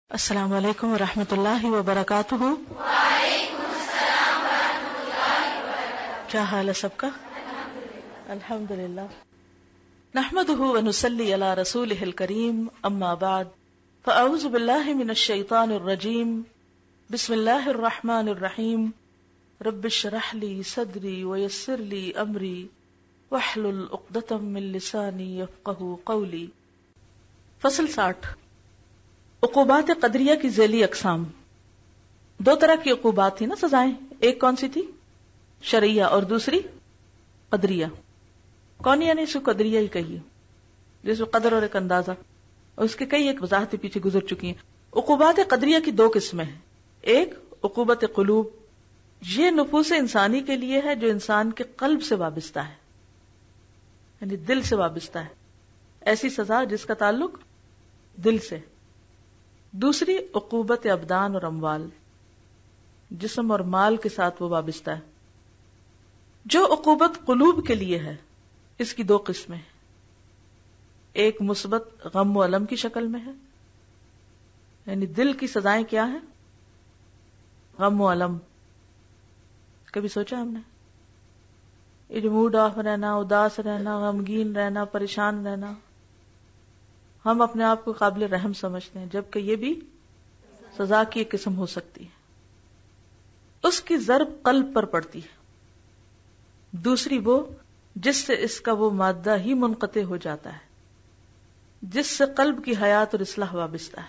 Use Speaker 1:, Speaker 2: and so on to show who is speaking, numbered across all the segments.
Speaker 1: السلام علیکم ورحمۃ اللہ وبرکاتہ۔
Speaker 2: وعلیکم السلام ورحمۃ اللہ وبرکاتہ۔
Speaker 1: کیا حال ہے سب کا؟ الحمد للہ۔ نحمده ونصلی علی رسولہ الکریم، اما بعد فاعوذ باللہ من الشیطان الرجیم، بسم اللہ الرحمن الرحیم، رب اشرح لی صدری ویسر لی امری واحلل عقدۃ من لسانی یفقہوا قولی۔ فصل 60، عقوبات قدریہ کی ذیلی اقسام۔ دو طرح کی عقوبات تھی نا، سزائیں۔ ایک کون سی تھی؟ شرعیہ، اور دوسری قدریہ۔ کون یعنی اس کو قدریہ ہی کہیے، جس میں قدر اور ایک اندازہ، اور اس کے کئی ایک وضاحتیں پیچھے گزر چکی ہیں۔ عقوبات قدریہ کی دو قسمیں ہیں۔ ایک عقوبت قلوب، یہ نفوس انسانی کے لیے ہے جو انسان کے قلب سے وابستہ ہے، یعنی دل سے وابستہ ہے، ایسی سزا جس کا تعلق دل سے۔ دوسری عقوبت ابدان اور اموال، جسم اور مال کے ساتھ وہ وابستہ ہے۔ جو عقوبت قلوب کے لیے ہے، اس کی دو قسمیں ہیں۔ ایک مثبت غم و الم کی شکل میں ہے، یعنی دل کی سزائیں کیا ہیں؟ غم و الم۔ کبھی سوچا ہم نے یہ جو موڈ آف رہنا، اداس رہنا، غمگین رہنا، پریشان رہنا، ہم اپنے آپ کو قابل رحم سمجھتے ہیں، جبکہ یہ بھی سزا کی ایک قسم ہو سکتی ہے۔ اس کی ضرب قلب پر پڑتی ہے۔ دوسری وہ جس سے اس کا وہ مادہ ہی منقطع ہو جاتا ہے، جس سے قلب کی حیات اور اصلاح وابستہ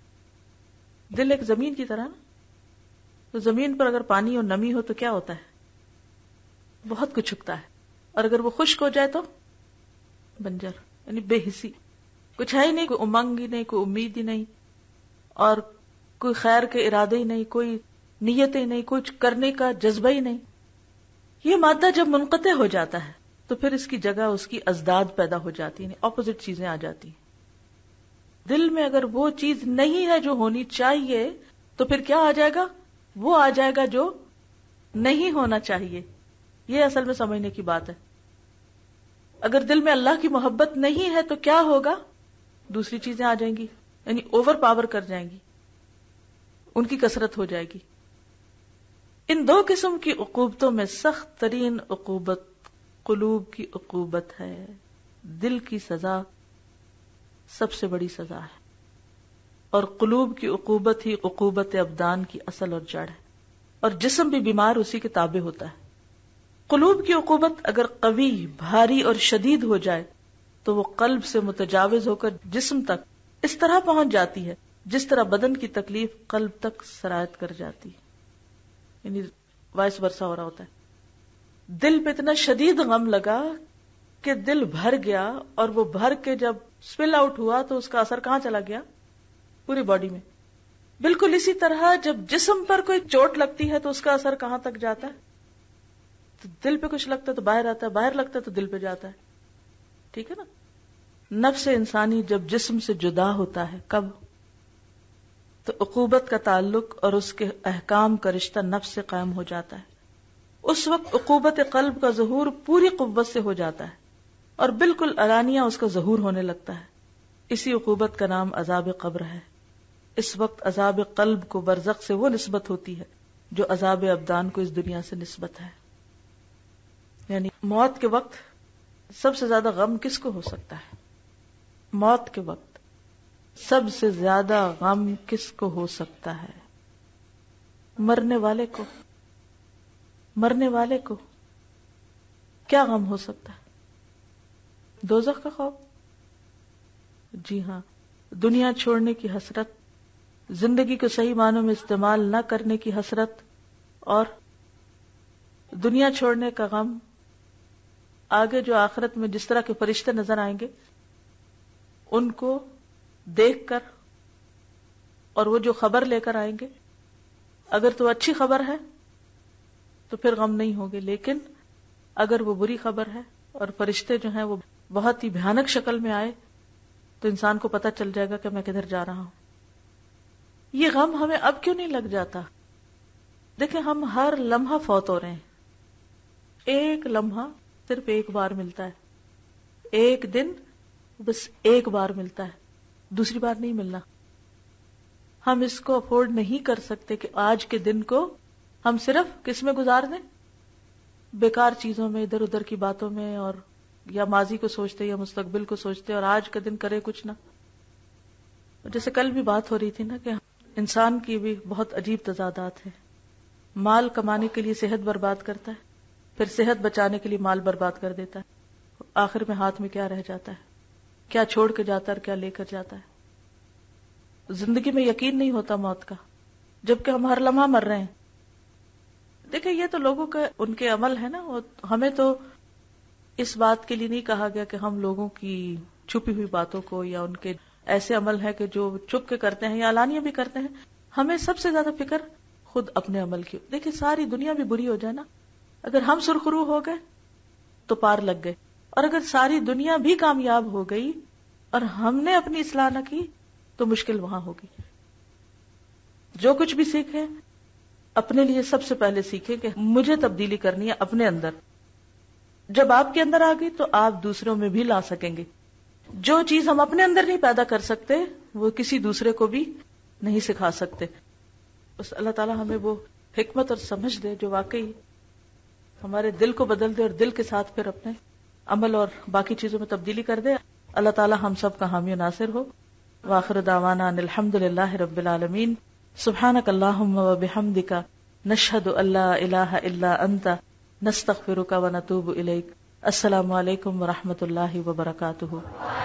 Speaker 1: ہے۔ دل ایک زمین کی طرح نا، تو زمین پر اگر پانی اور نمی ہو تو کیا ہوتا ہے؟ بہت کچھ اگتا ہے، اور اگر وہ خشک ہو جائے تو بنجر، یعنی بے حسی، کچھ ہے ہی نہیں، کوئی امنگ ہی نہیں، کوئی امید ہی نہیں، اور کوئی خیر کے ارادے ہی نہیں، کوئی نیت ہی نہیں، کچھ کرنے کا جذبہ ہی نہیں۔ یہ مادہ جب منقطع ہو جاتا ہے تو پھر اس کی جگہ اس کی ازداد پیدا ہو جاتی ہیں، اپوزٹ چیزیں آ جاتی ہیں۔ دل میں اگر وہ چیز نہیں ہے جو ہونی چاہیے تو پھر کیا آ جائے گا؟ وہ آ جائے گا جو نہیں ہونا چاہیے۔ یہ اصل میں سمجھنے کی بات ہے۔ اگر دل میں اللہ کی محبت نہیں ہے تو کیا ہوگا؟ دوسری چیزیں آ جائیں گی، یعنی اوور پاور کر جائیں گی، ان کی کثرت ہو جائے گی۔ ان دو قسم کی عقوبتوں میں سخت ترین عقوبت قلوب کی عقوبت ہے۔ دل کی سزا سب سے بڑی سزا ہے، اور قلوب کی عقوبت ہی عقوبت ابدان کی اصل اور جڑ ہے، اور جسم بھی بیمار اسی کے تابع ہوتا ہے۔ قلوب کی عقوبت اگر قوی، بھاری اور شدید ہو جائے تو وہ قلب سے متجاوز ہو کر جسم تک اس طرح پہنچ جاتی ہے جس طرح بدن کی تکلیف قلب تک سرایت کر جاتی ہے، یعنی وائس ورثہ ہو رہا ہوتا ہے۔ دل پہ اتنا شدید غم لگا کہ دل بھر گیا، اور وہ بھر کے جب سپل آؤٹ ہوا تو اس کا اثر کہاں چلا گیا؟ پوری باڈی میں۔ بالکل اسی طرح جب جسم پر کوئی چوٹ لگتی ہے تو اس کا اثر کہاں تک جاتا ہے؟ تو دل پہ کچھ لگتا ہے تو باہر آتا ہے، باہر لگتا ہے تو دل پہ جاتا ہے۔ ٹھیک ہے نا؟ نفس انسانی جب جسم سے جدا ہوتا ہے، کب؟ تو عقوبت کا تعلق اور اس کے احکام کا رشتہ نفس سے قائم ہو جاتا ہے۔ اس وقت عقوبت قلب کا ظہور پوری قوت سے ہو جاتا ہے، اور بالکل علانیہ اس کا ظہور ہونے لگتا ہے۔ اسی عقوبت کا نام عذاب قبر ہے۔ اس وقت عذاب قلب کو برزخ سے وہ نسبت ہوتی ہے جو عذاب ابدان کو اس دنیا سے نسبت ہے۔ یعنی موت کے وقت سب سے زیادہ غم کس کو ہو سکتا ہے؟ موت کے وقت سب سے زیادہ غم کس کو ہو سکتا ہے؟ مرنے والے کو۔ مرنے والے کو کیا غم ہو سکتا ہے؟ دوزخ کا خوف؟ جی ہاں، دنیا چھوڑنے کی حسرت، زندگی کو صحیح معنوں میں استعمال نہ کرنے کی حسرت، اور دنیا چھوڑنے کا غم۔ آگے جو آخرت میں جس طرح کے فرشتے نظر آئیں گے ان کو دیکھ کر، اور وہ جو خبر لے کر آئیں گے، اگر تو اچھی خبر ہے تو پھر غم نہیں ہوگے، لیکن اگر وہ بری خبر ہے اور فرشتے جو ہیں وہ بہت ہی بھیانک شکل میں آئے تو انسان کو پتہ چل جائے گا کہ میں کدھر جا رہا ہوں۔ یہ غم ہمیں اب کیوں نہیں لگ جاتا؟ دیکھیں، ہم ہر لمحہ فوت ہو رہے ہیں۔ ایک لمحہ صرف ایک بار ملتا ہے، ایک دن بس ایک بار ملتا ہے، دوسری بار نہیں ملنا۔ ہم اس کو افورڈ نہیں کر سکتے کہ آج کے دن کو ہم صرف کس میں گزار دیں؟ بیکار چیزوں میں، ادھر ادھر کی باتوں میں، اور یا ماضی کو سوچتے یا مستقبل کو سوچتے، اور آج کا دن کرے کچھ نہ. جیسے کل بھی بات ہو رہی تھی نا کہ انسان کی بھی بہت عجیب تضادات ہیں. مال کمانے کے لیے صحت برباد کرتا ہے، پھر صحت بچانے کے لیے مال برباد کر دیتا ہے، آخر میں ہاتھ میں کیا رہ جاتا ہے؟ کیا چھوڑ کے جاتا ہے اور کیا لے کر جاتا ہے؟ زندگی میں یقین نہیں ہوتا موت کا، جبکہ ہم ہر لمحہ مر رہے ہیں. دیکھیں یہ تو لوگوں کا ان کے عمل ہے نا، ہمیں تو اس بات کے لیے نہیں کہا گیا کہ ہم لوگوں کی چھپی ہوئی باتوں کو یا ان کے ایسے عمل ہے کہ جو چھپ کے کرتے ہیں یا علانیہ بھی کرتے ہیں. ہمیں سب سے زیادہ فکر خود اپنے عمل کی. دیکھیں ساری دنیا بھی بری ہو جائے نا، اگر ہم سرخرو ہو گئے تو پار لگ گئے، اور اگر ساری دنیا بھی کامیاب ہو گئی اور ہم نے اپنی اصلاح نہ کی تو مشکل وہاں ہوگی. جو کچھ بھی سیکھیں اپنے لیے سب سے پہلے سیکھیں کہ مجھے تبدیلی کرنی ہے اپنے اندر. جب آپ کے اندر آ گئی تو آپ دوسروں میں بھی لا سکیں گے. جو چیز ہم اپنے اندر نہیں پیدا کر سکتے وہ کسی دوسرے کو بھی نہیں سکھا سکتے. بس اللہ تعالیٰ ہمیں وہ حکمت اور سمجھ دے جو واقعی ہمارے دل کو بدل دے اور دل کے ساتھ پھر اپنے عمل اور باقی چیزوں میں تبدیلی کر دے. اللہ تعالیٰ ہم سب کا حامی و ناصر ہو. وآخر دعوانا ان الحمد للہ رب العالمین. سبحانک اللہم و بحمدک نشہد ان لا الہ الا انت نستغفرک و نتوب الیک. السلام علیکم ورحمۃ اللہ وبرکاتہ.